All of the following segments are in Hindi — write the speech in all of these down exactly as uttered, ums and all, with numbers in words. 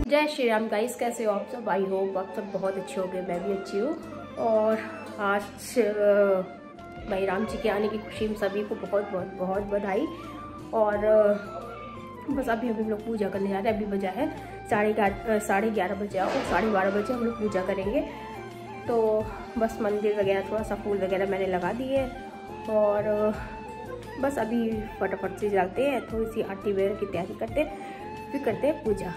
जय श्री राम गाइस, कैसे हो आप सब? आई होप आप सब बहुत अच्छे हो गए, मैं भी अच्छी हूँ। और आज भाई राम जी के आने की खुशी में सभी को बहुत बहुत बहुत बधाई। और बस अभी हम लोग पूजा करने जा रहे हैं। अभी बजा है साढ़े ग्यारह साढ़े ग्यारह बजे और साढ़े बारह बजे हम लोग पूजा करेंगे। तो बस मंदिर वगैरह थोड़ा सा फूल वगैरह मैंने लगा दिए और बस अभी फटाफट से जाते हैं, थोड़ी सी आरती वगैरह की तैयारी करते हैं, फिर करते हैं पूजा।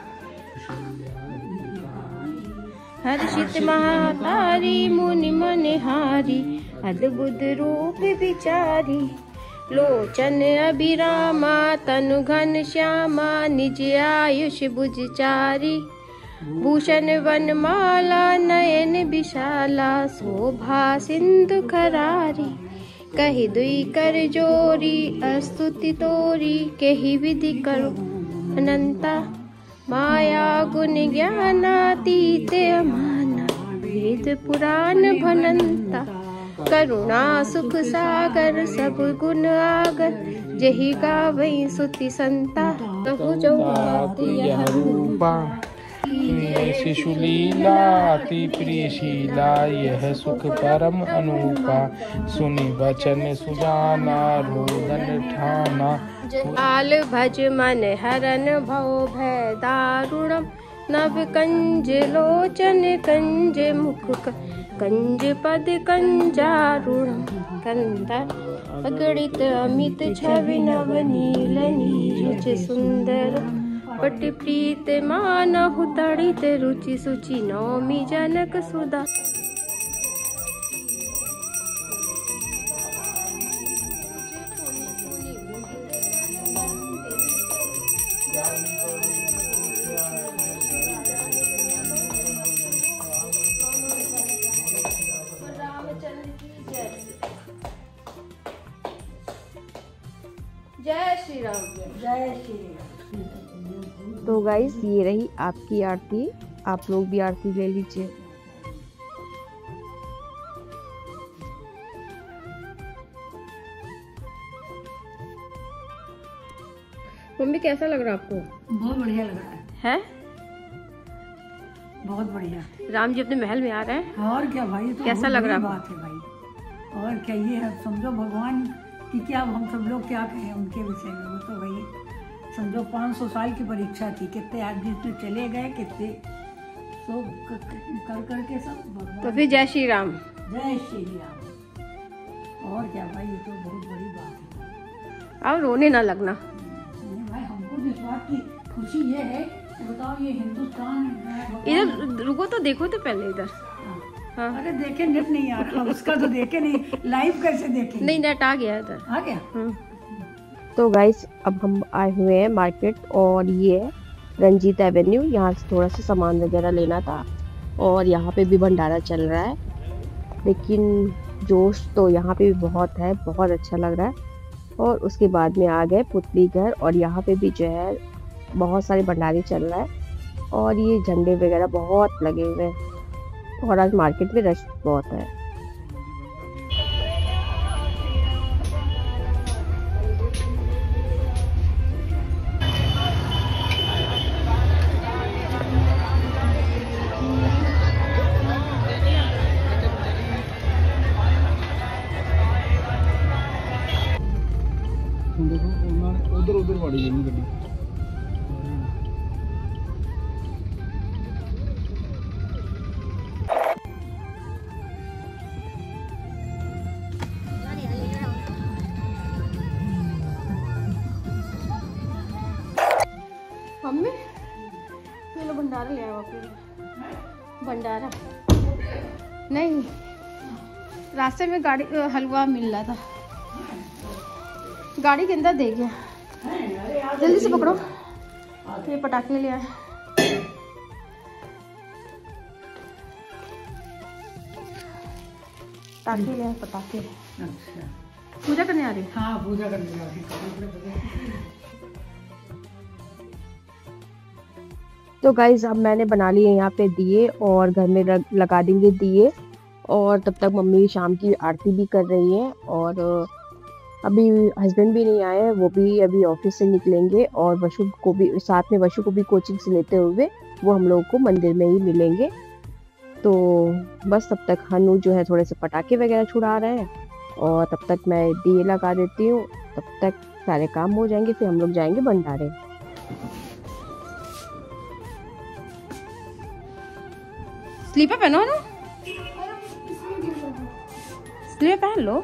हर्षित महातारी मुनि मनहारी अद्भुत रूप विचारी, लोचन अभिरामा तनु घन श्यामा निज आयुष बुझचारी, भूषण वनमाला नयन विशाला शोभा सिंधु खरारी, कही दुई कर जोरी अस्तुति तोरी, कही विधि करो अनंता, माया गुण ज्ञानातीत अमाना, वेद पुराण भनंता, करुणा सुख सागर सब गुण आगर, जही गावई सुति संता, कहु जो बात यह रूपा, शिशु लीला अति प्रिय शीला, यह सुख परम अनूपा, सुनि वचन सुजाना रोदन ठाना, आल भज मन हरन भव भय दारुणम, नव कंज लोचन कंज मुख कंज पद कंजारुणम, कंदा अगणित अमित छवि नव नील नीरज सुंदर, पटि प्रीत मानहु तड़ित रुचि सुचि नौमि जनक सुधा। जय श्री राम, जय श्री राम। तो गाइस ये रही आपकी आरती, आप लोग भी आरती ले लीजिए। मम्मी कैसा लग रहा है आपको? बहुत बढ़िया लग रहा है। है? बहुत बढ़िया। राम जी अपने महल में आ रहे हैं। और क्या भाई, तो कैसा लग रहा है? बात है भाई। और क्या ये है, समझो भगवान कि क्या हम सब लोग क्या कहें उनके विषय में। वो तो भाई समझो पाँच सौ साल की परीक्षा थी, कितने आदमी इसमें चले गए, कितने तो कर करके सब। तो फिर जय श्री राम। जय श्री राम। और क्या भाई, ये तो बहुत बड़ी बात है। अब रोने ना लगना। नहीं भाई, हमको भी इस बात की खुशी ये है कि बताओ ये हिंदुस्तान। इधर रुको तो देखो तो पहले इधर। हाँ। अरे देखे नेट नहीं आ रहा, उसका तो देखे नहीं, लाइव कैसे देखे? नहीं, नेट आ गया इधर, आ गया। तो गाइस अब हम आए हुए हैं मार्केट और ये रंजीत एवेन्यू, यहाँ से थोड़ा सा सामान वगैरह लेना था। और यहाँ पे भी भंडारा चल रहा है, लेकिन जोश तो यहाँ पे भी बहुत है, बहुत अच्छा लग रहा है। और उसके बाद में आ गए पुतली घर और यहाँ पे भी जो है बहुत सारे भंडारे चल रहा है और ये झंडे वगैरह बहुत लगे हुए हैं। और आज मार्केट में रश बहुत है। देखो उधर उधर वाली है गड्डी। मम्मी ये लो भंडारा ले आओ आपके। भंडारा नहीं, रास्ते में गाड़ी हलवा मिल रहा था, गाड़ी के अंदर दे गया। जल्दी से पकड़ो, ये पटाखे ले आए। पटाखे ले आए, पटाखे। अच्छा, पूजा करने आ रही? हाँ पूजा करने आ रही। तो गाइज अब मैंने बना लिए यहाँ पे दिए और घर में लगा देंगे दिए। और तब तक मम्मी शाम की आरती भी कर रही है और अभी हस्बैंड भी नहीं आए, वो भी अभी ऑफिस से निकलेंगे और वशु को भी साथ में वशु को भी कोचिंग से लेते हुए वो हम लोगों को मंदिर में ही मिलेंगे। तो बस तब तक हनु जो है थोड़े से पटाखे वगैरह छुड़ा रहे हैं और तब तक मैं दिए लगा देती हूँ। तब तक सारे काम हो जाएंगे, फिर हम लोग जाएंगे भंडारे। स्लीपर पहनो ना, स्लीपर पहन लो।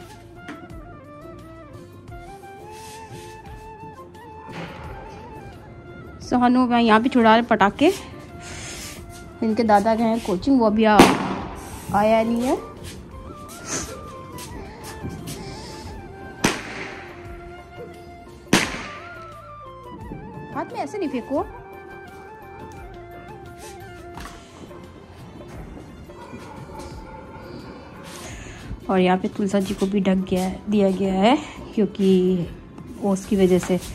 सोहनु मैं यहाँ पे छुड़ा रहे पटाखे। इनके दादा गए हैं कोचिंग, वो अभी आ, आया नहीं है। हाथ में ऐसे नहीं फेंको। और यहाँ पे तुलसा जी को भी ढक गया दिया गया है क्योंकि ओस की वजह से।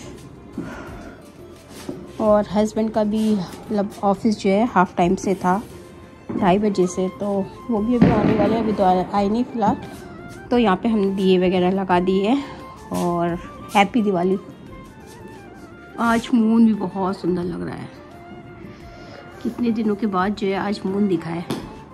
और हस्बैंड का भी मतलब ऑफिस जो है हाफ टाइम से था, ढाई बजे से, तो वो भी अभी आने वाले हैं। अभी तो आए नहीं फिलहाल। तो यहाँ पे हमने दिए वगैरह लगा दिए और हैप्पी दिवाली। आज मून भी बहुत सुंदर लग रहा है, कितने दिनों के बाद जो है आज मून दिखा है।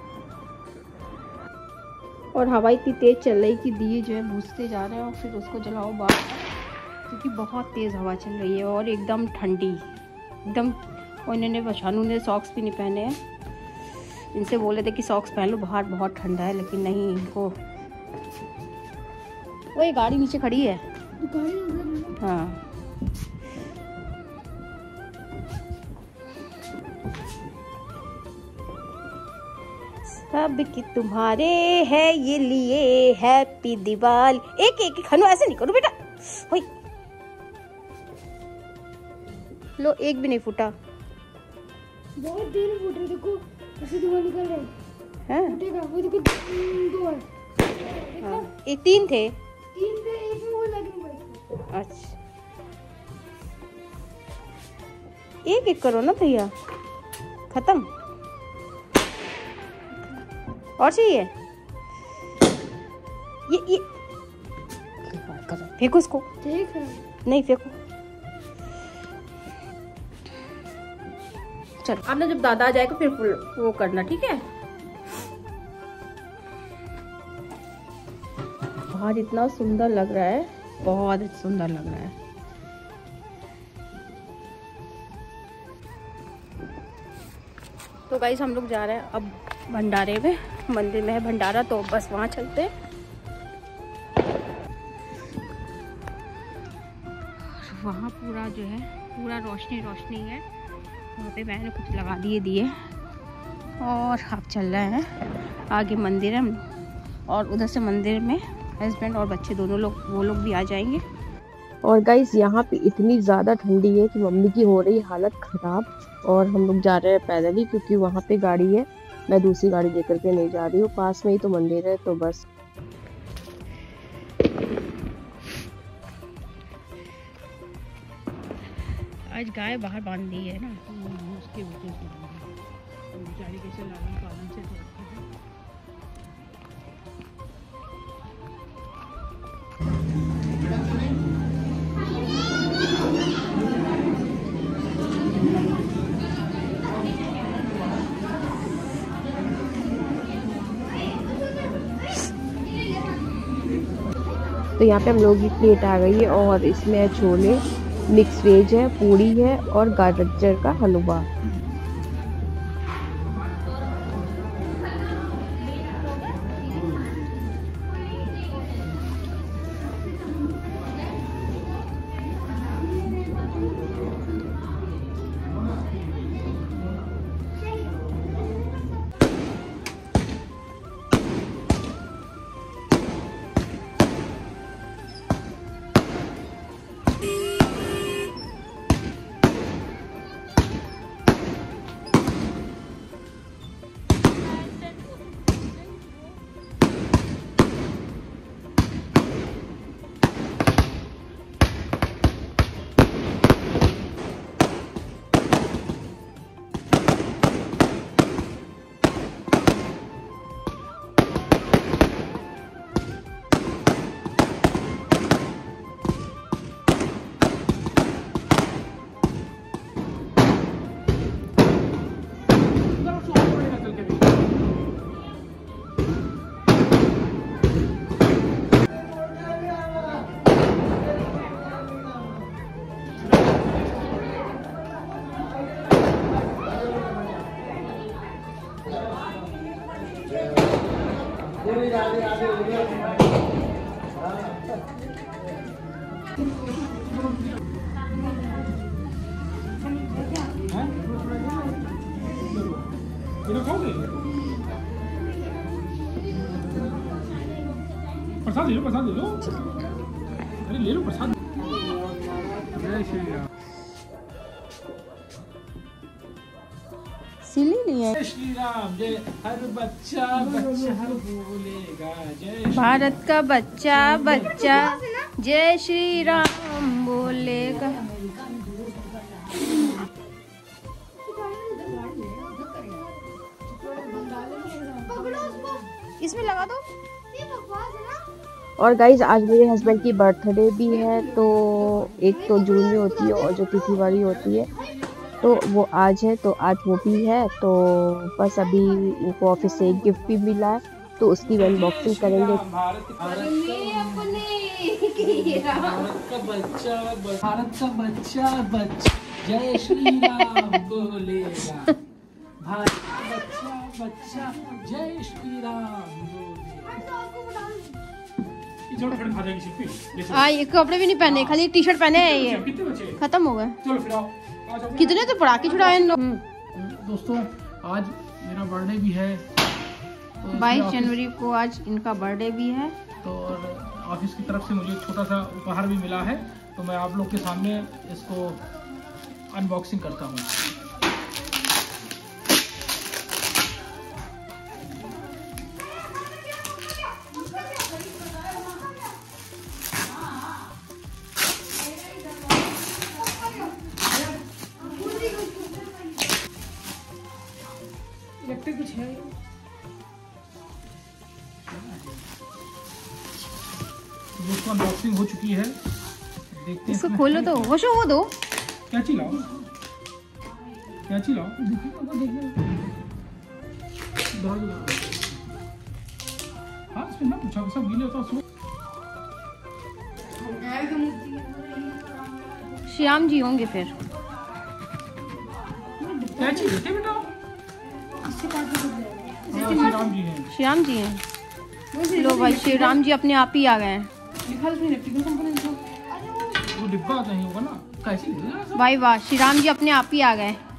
और हवा इतनी तेज़ चल रही कि दिए जो है बुझते जा रहे हैं और फिर उसको जलाओ बाहर, क्योंकि बहुत तेज़ हवा चल रही है और एकदम ठंडी एकदम। और इन्होंने बशानू ने सॉक्स भी नहीं पहने हैं। इनसे बोले थे कि सॉक्स पहन लो, बाहर बहुत ठंडा है, लेकिन नहीं इनको। वो ये गाड़ी नीचे खड़ी है। हाँ सब कि तुम्हारे है ये लिए हैप्पी दिवाली। एक एक खनो ऐसे नहीं करो बेटा। होई लो, एक भी नहीं फूटा। बहुत देर फूटे, देखो ऐसे धुआं निकल रहा है। हैं फूटेगा वो, देखो दो है। हाँ, ये तीन थे। तीन थे, एक में वो लगे हुए। अच्छा एक एक करो ना भैया, खत्म। और चाहिए ये ये फेंको इसको। ठीक है, नहीं फेंको। चलो अब ना जब दादा आ जाएगा फिर वो करना, ठीक है। बाहर इतना सुंदर लग रहा है, बहुत सुंदर लग रहा है। तो गाइस हम लोग जा रहे हैं अब भंडारे में। मंदिर में है भंडारा, तो बस वहाँ चलते हैं। वहाँ पूरा जो है पूरा रोशनी रोशनी है। वहाँ पे मैंने कुछ लगा दिए दिए और आप चल रहे हैं आगे मंदिर है। और उधर से मंदिर में हस्बैंड और बच्चे दोनों लोग वो लोग भी आ जाएंगे। और गाइस यहाँ पे इतनी ज़्यादा ठंडी है कि मम्मी की हो रही हालत ख़राब। और हम लोग जा रहे हैं पैदल ही, क्योंकि वहाँ पे गाड़ी है। मैं दूसरी गाड़ी लेकर के नहीं जा रही हूँ, पास में ही तो मंदिर है, तो बस। आज गाय बाहर बांध दी है ना, उसके वजह से बेचारी कैसे लालन पालन से तो। तो यहाँ पे हम लोग की प्लेट आ गई है और इसमें है छोले, मिक्स वेज है, पूड़ी है और गाजर का हलवा। प्रसाद ले लो, प्रसाद ले लो, अरे ले लो प्रसाद। जय श्री राम। सिली नहीं है। जय श्री राम। जय हर बच्चा बच्चा बोलेगा जय। भारत का बच्चा बच्चा जय श्री राम बोलेगा। इसमें लगा दो। और गाइज आज मेरे हस्बैंड की बर्थडे भी है, तो एक तो जून में होती है और जो तिथि वाली होती है तो वो आज है, तो आज वो भी है। तो बस अभी उनको ऑफिस से एक गिफ्ट भी मिला है, तो उसकी भी अनबॉक्सिंग करेंगे। भारत का बच्चा भारत का बच्चा बच्चा जय श्री राम बोलेगा। भारत का बच्चा बच्चा जय श्री राम बोलेगा। आ, ये कपड़े भी नहीं पहने, खाली टी शर्ट पहने हैं, ये खत्म हो गए। चलो फिर आओ। कितने तो पटाखे छुड़ाए इन लोग। दोस्तों आज मेरा बर्थडे भी है, तो बाईस जनवरी को आज इनका बर्थडे भी है। तो ऑफिस की तरफ से मुझे एक छोटा सा उपहार भी मिला है, तो मैं आप लोग के सामने इसको अनबॉक्सिंग करता हूँ। लगते कुछ है दोस्तों, अनबॉक्सिंग हो चुकी है, देखते हैं। इसको खोलो तो वो शो वो दो। क्या चिल्लाओ क्या चिल्लाओ हाँ इसमें ना पूछा सब गीले होता है। श्याम जी होंगे फिर। क्या चीज है बेटा? श्री राम जी हैं। श्याम जी हैं। लो भाई श्री राम जी अपने आप ही आ गए हैं। वो डिब्बा कहीं होगा ना, कैसी भाई वाह, श्री राम जी अपने आप ही आ गए।